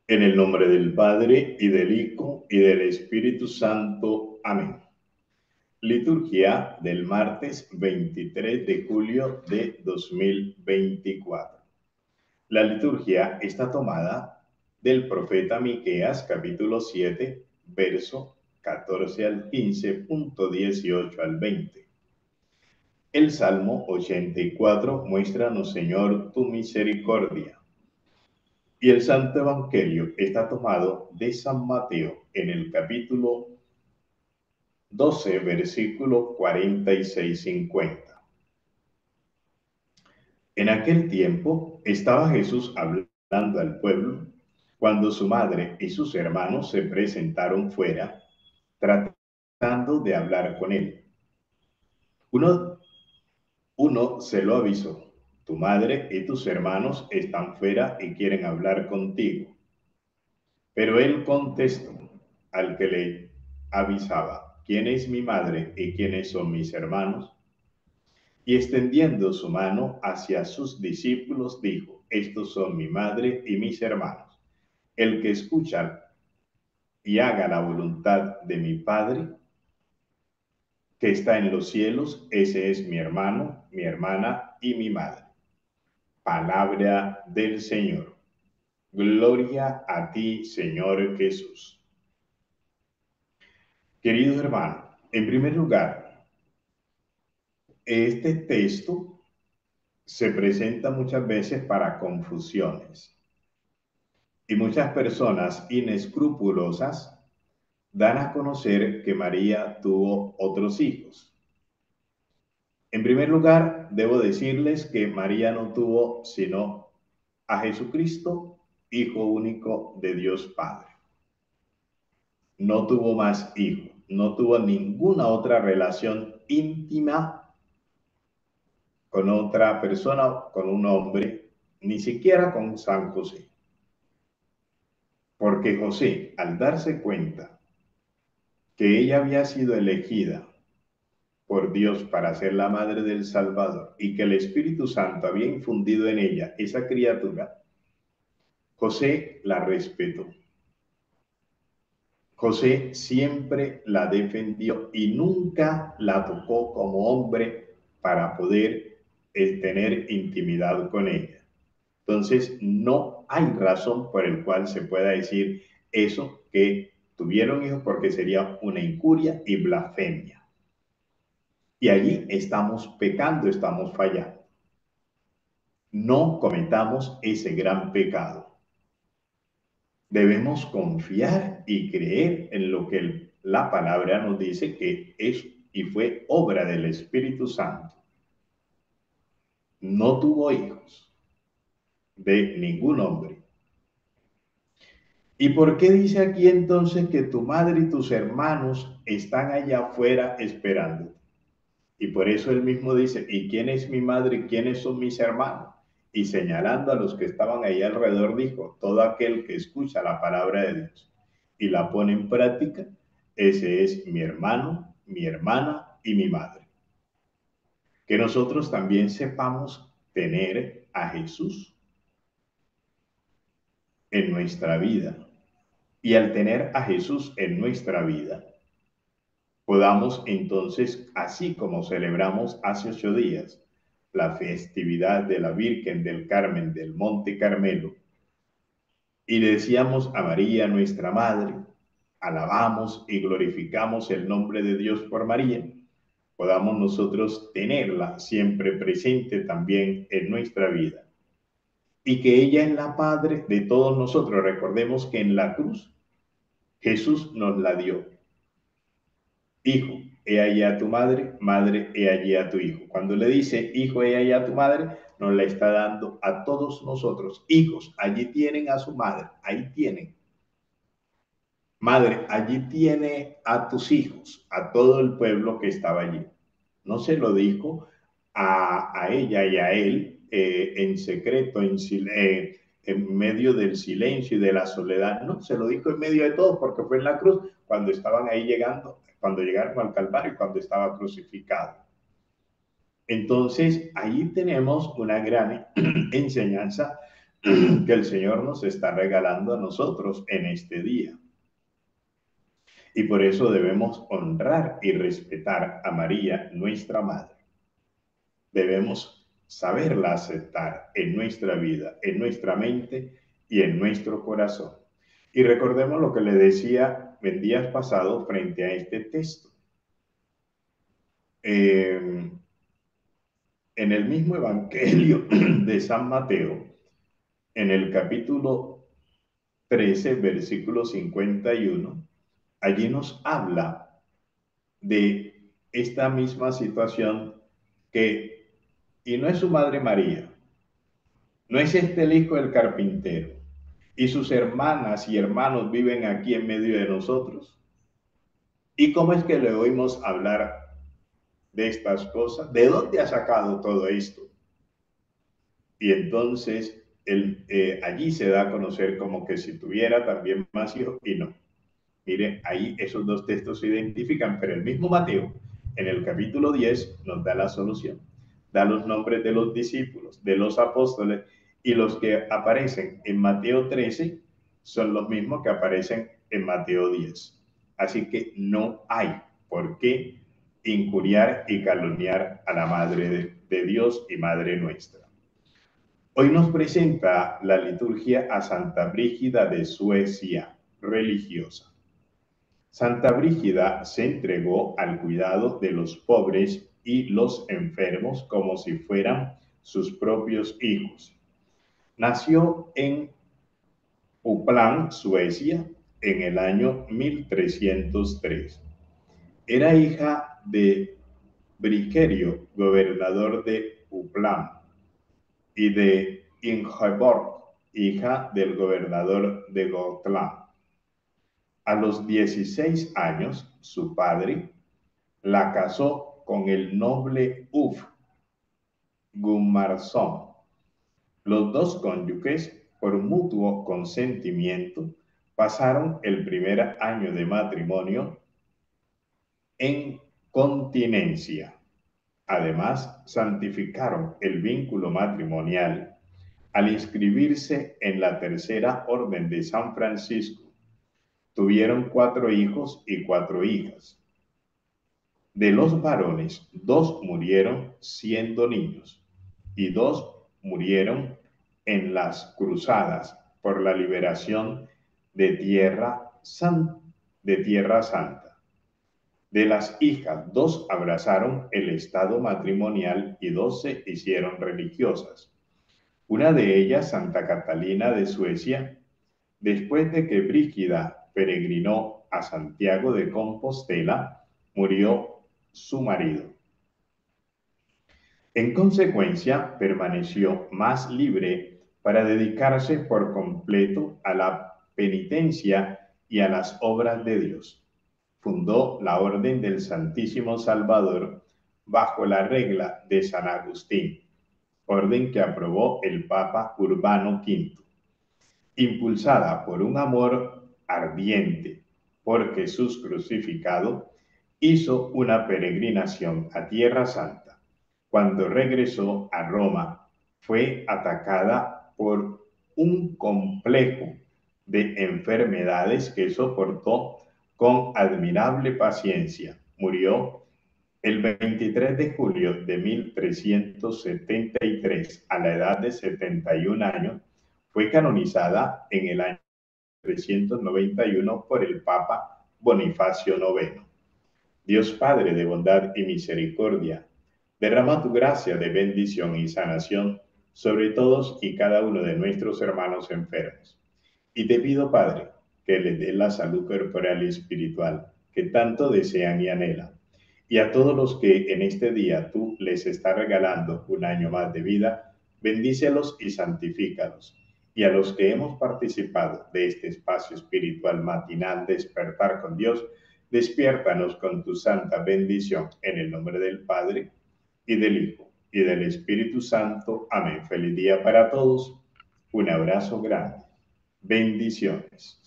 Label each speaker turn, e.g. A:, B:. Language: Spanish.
A: En el nombre del Padre, y del Hijo, y del Espíritu Santo. Amén. Liturgia del martes 23 de julio de 2024. La liturgia está tomada del profeta Miqueas, capítulo 7, verso 14 al 15, punto 18 al 20. El Salmo 84 muéstranos, Señor, tu misericordia. Y el Santo Evangelio está tomado de San Mateo en el capítulo 12, versículo 46-50. En aquel tiempo estaba Jesús hablando al pueblo cuando su madre y sus hermanos se presentaron fuera tratando de hablar con él. Uno, uno se lo avisó: tu madre y tus hermanos están fuera y quieren hablar contigo. Pero él contestó al que le avisaba: ¿quién es mi madre y quiénes son mis hermanos? Y extendiendo su mano hacia sus discípulos, dijo: estos son mi madre y mis hermanos. El que escucha y haga la voluntad de mi Padre que está en los cielos, ese es mi hermano, mi hermana y mi madre. Palabra del Señor. Gloria a ti, Señor Jesús. Querido hermano, en primer lugar, este texto se presenta muchas veces para confusiones y muchas personas inescrupulosas dan a conocer que María tuvo otros hijos. En primer lugar, debo decirles que María no tuvo sino a Jesucristo, Hijo único de Dios Padre. No tuvo más hijos, no tuvo ninguna otra relación íntima con otra persona, con un hombre, ni siquiera con San José. Porque José, al darse cuenta que ella había sido elegida por Dios para ser la madre del Salvador y que el Espíritu Santo había infundido en ella esa criatura, José la respetó. José siempre la defendió y nunca la tocó como hombre para poder tener intimidad con ella. Entonces, no hay razón por el cual se pueda decir eso, que tuvieron hijos, porque sería una incuria y blasfemia. Y allí estamos pecando, estamos fallando. No cometamos ese gran pecado. Debemos confiar y creer en lo que la palabra nos dice que es y fue obra del Espíritu Santo. No tuvo hijos de ningún hombre. ¿Y por qué dice aquí entonces que tu madre y tus hermanos están allá afuera esperándote? Y por eso él mismo dice: ¿y quién es mi madre y quiénes son mis hermanos? Y señalando a los que estaban ahí alrededor, dijo: todo aquel que escucha la palabra de Dios y la pone en práctica, ese es mi hermano, mi hermana y mi madre. Que nosotros también sepamos tener a Jesús en nuestra vida. Y al tener a Jesús en nuestra vida, podamos entonces, así como celebramos hace 8 días la festividad de la Virgen del Carmen del Monte Carmelo, y le decíamos a María, nuestra Madre, alabamos y glorificamos el nombre de Dios por María, podamos nosotros tenerla siempre presente también en nuestra vida. Y que ella es la Madre de todos nosotros. Recordemos que en la cruz Jesús nos la dio. Hijo, he allí a tu madre, madre, he allí a tu hijo. Cuando le dice hijo, he allí a tu madre, nos la está dando a todos nosotros. Hijos, allí tienen a su madre, ahí tienen. Madre, allí tiene a tus hijos, a todo el pueblo que estaba allí. No se lo dijo a ella y a él en secreto, en medio del silencio y de la soledad. No, se lo dijo en medio de todos, porque fue en la cruz cuando estaban ahí llegando, cuando llegaron al Calvario y cuando estaba crucificado. Entonces, ahí tenemos una gran enseñanza que el Señor nos está regalando a nosotros en este día. Y por eso debemos honrar y respetar a María, nuestra Madre. Debemos saberla aceptar en nuestra vida, en nuestra mente y en nuestro corazón. Y recordemos lo que le decía en días pasados frente a este texto. En el mismo Evangelio de San Mateo, en el capítulo 13, versículo 51, allí nos habla de esta misma situación y no es su madre María, no es este el hijo del carpintero, y sus hermanas y hermanos viven aquí en medio de nosotros. ¿Y cómo es que le oímos hablar de estas cosas? ¿De dónde ha sacado todo esto? Y entonces allí se da a conocer como que si tuviera también más hijos, y no. Mire, ahí esos dos textos se identifican, pero el mismo Mateo, en el capítulo 10, nos da la solución. Da los nombres de los discípulos, de los apóstoles, y los que aparecen en Mateo 13 son los mismos que aparecen en Mateo 10. Así que no hay por qué injuriar y calumniar a la Madre de Dios y Madre nuestra. Hoy nos presenta la liturgia a Santa Brígida de Suecia, religiosa. Santa Brígida se entregó al cuidado de los pobres y los enfermos como si fueran sus propios hijos. Nació en Uppland, Suecia, en el año 1303. Era hija de Brigerio, gobernador de Uppland, y de Ingeborg, hija del gobernador de Gotland. A los 16 años, su padre la casó con el noble Uf Gunnarsson. Los dos cónyuges, por mutuo consentimiento, pasaron el primer año de matrimonio en continencia. Además, santificaron el vínculo matrimonial al inscribirse en la Tercera Orden de San Francisco. Tuvieron 4 hijos y 4 hijas. De los varones, 2 murieron siendo niños y 2 murieron en las cruzadas por la liberación de Tierra Santa. De las hijas, 2 abrazaron el estado matrimonial y 2 se hicieron religiosas. Una de ellas, Santa Catalina de Suecia, después de que Brígida peregrinó a Santiago de Compostela, murió su marido. En consecuencia, permaneció más libre para dedicarse por completo a la penitencia y a las obras de Dios. Fundó la Orden del Santísimo Salvador bajo la regla de San Agustín, orden que aprobó el Papa Urbano V. Impulsada por un amor ardiente por Jesús crucificado, hizo una peregrinación a Tierra Santa. Cuando regresó a Roma, fue atacada por un complejo de enfermedades que soportó con admirable paciencia. Murió el 23 de julio de 1373, a la edad de 71 años. Fue canonizada en el año 391 por el Papa Bonifacio IX. Dios Padre de bondad y misericordia, derrama tu gracia de bendición y sanación sobre todos y cada uno de nuestros hermanos enfermos. Y te pido, Padre, que les dé la salud corporal y espiritual que tanto desean y anhelan. Y a todos los que en este día tú les estás regalando un año más de vida, bendícelos y santifícalos. Y a los que hemos participado de este espacio espiritual matinal Despertar con Dios, despiértanos con tu santa bendición, en el nombre del Padre, y del Hijo, y del Espíritu Santo. Amén. Feliz día para todos. Un abrazo grande. Bendiciones.